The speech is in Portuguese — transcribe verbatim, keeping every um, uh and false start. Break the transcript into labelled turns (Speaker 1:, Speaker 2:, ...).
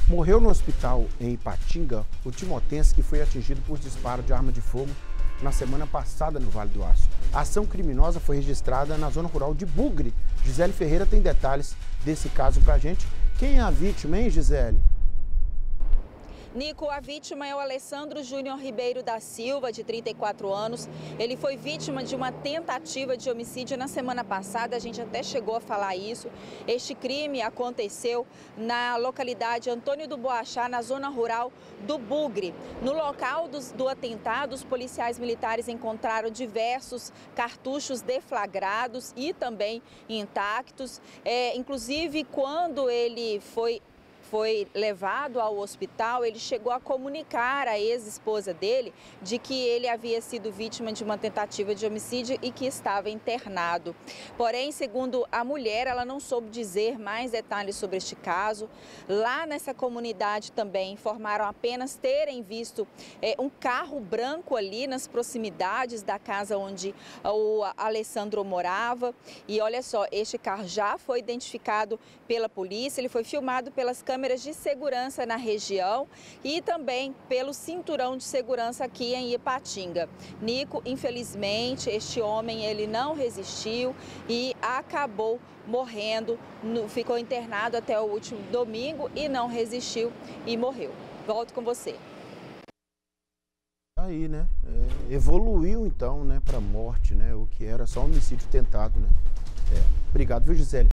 Speaker 1: Morreu no hospital em Ipatinga o timotense que foi atingido por disparo de arma de fogo na semana passada no Vale do Aço. A ação criminosa foi registrada na zona rural de Bugre. Gisele Ferreira tem detalhes desse caso pra gente. Quem é a vítima, hein, Gisele?
Speaker 2: Nico, a vítima é o Alessandro Júnior Ribeiro da Silva, de trinta e quatro anos. Ele foi vítima de uma tentativa de homicídio na semana passada, a gente até chegou a falar isso. Este crime aconteceu na localidade Antônio do Boachá, na zona rural do Bugre. No local dos, do atentado, os policiais militares encontraram diversos cartuchos deflagrados e também intactos. É, inclusive, quando ele foi foi levado ao hospital, ele chegou a comunicar à ex-esposa dele de que ele havia sido vítima de uma tentativa de homicídio e que estava internado. Porém, segundo a mulher, ela não soube dizer mais detalhes sobre este caso. Lá nessa comunidade também informaram apenas terem visto é, um carro branco ali nas proximidades da casa onde o Alessandro morava. E olha só, este carro já foi identificado pela polícia, ele foi filmado pelas câmeras câmeras de segurança na região e também pelo cinturão de segurança aqui em Ipatinga. Nico, infelizmente, este homem ele não resistiu e acabou morrendo, ficou internado até o último domingo e não resistiu e morreu. Volto com você.
Speaker 1: Aí, né? É, evoluiu então, né, para morte, né? O que era só homicídio tentado, né? É. Obrigado, viu, Gisele?